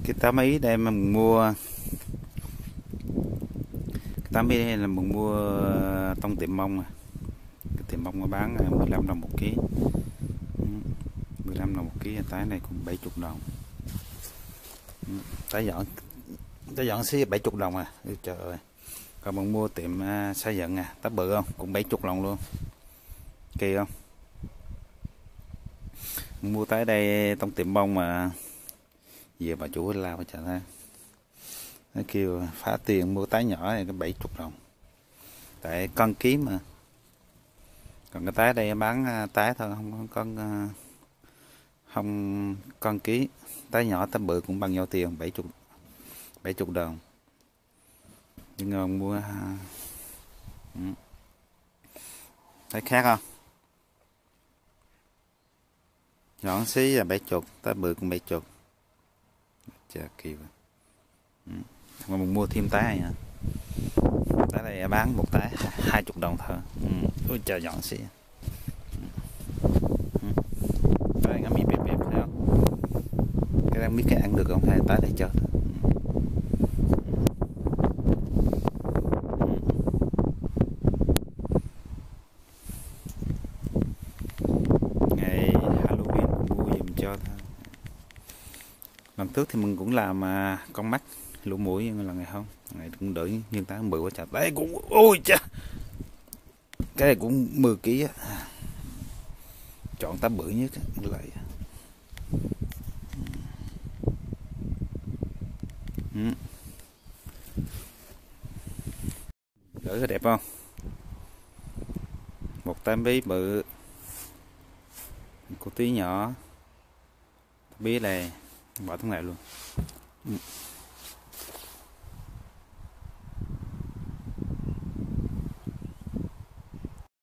Cái tám ý đây mà mình mua, cái tám ý đây là mình mua trong tiệm mông à. Cái tiệm mông nó bán 15 đồng một ký. 15 đồng một ký, tái này cũng 70 đồng. Tái dọn xí 70 đồng à. Ôi trời ơi. Còn mình mua tiệm xây dựng à, tá bự không? Cũng 70 đồng luôn. Kỳ không? Mình mua tới đây trong tiệm mông mà về bà chủ lao bà trời ơi. Nó kêu phá tiền mua tái nhỏ này có 70 đồng. Tại con ký mà. Còn cái tái đây bán tái thôi, không con ký. Tái nhỏ tái bự cũng bằng nhau tiền 70 đồng. Nhưng ngon mua tái khác không? Nhỏ xí là 70, tái bự cũng 70. Chà kìa. Mà mình mua thêm tái này hả? Tái này bán một tái 20 đồng thôi. Ôi trời, nhọn xí. Đây ngắm mi bẹp bẹp thấy không? Cái đang biết cái ăn được không hay tái này chết. Ngày Halloween mua giùm cho thôi. Lần trước thì mình cũng làm con mắt lỗ mũi, nhưng lần này không, lần này cũng đỡ nhưng tái bự quá trời. Đấy cũng ôi cha, cái này cũng 10 kg á. Chọn tá bự nhất lại. Gửi có đẹp không? Một tám bí bự, cô tí nhỏ, bí này bỏ trong này luôn.